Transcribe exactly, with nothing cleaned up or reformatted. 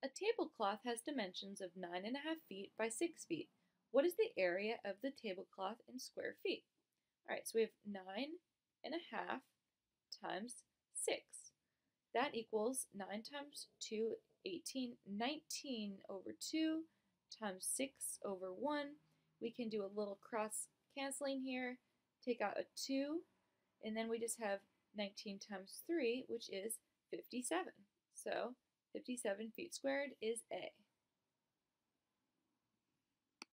A tablecloth has dimensions of nine and a half feet by six feet. What is the area of the tablecloth in square feet? All right, so we have nine and a half times six. That equals nine times two, eighteen, nineteen over two times six over one. We can do a little cross canceling here, take out a two, and then we just have nineteen times three, which is fifty-seven. So fifty-seven feet squared is A.